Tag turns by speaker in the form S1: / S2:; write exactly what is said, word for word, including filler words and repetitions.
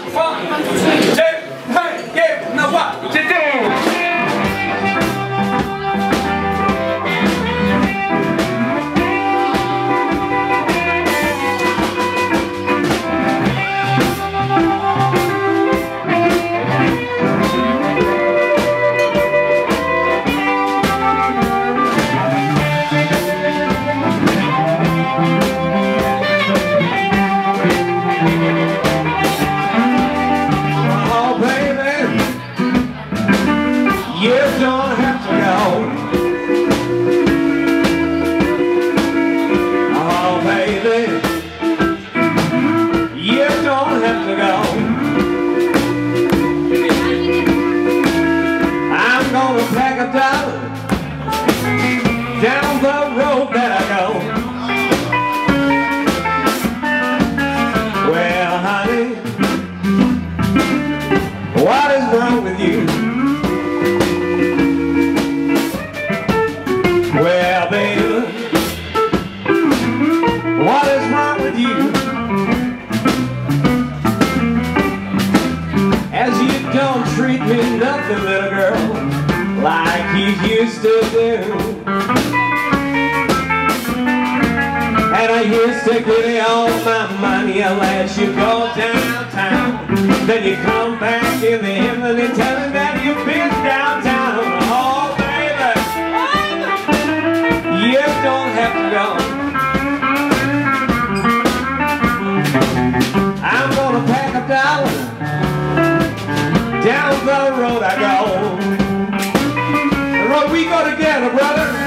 S1: One, two, hey, yeah, now what to do? You don't have to go. Oh, baby, you don't have to go. I'm gonna pack a dollar down the road that I go. Well, honey, what is wrong with you? Well, baby, what is wrong with you? As you don't treat me nothing, little girl, like you used to do. And I used to give you all my money, I'll let you go downtown. Then you come back in the evening telling that you've been downtown. Oh, you don't have to go. I'm gonna pack a dollar down the road I go. The road we go together, brother.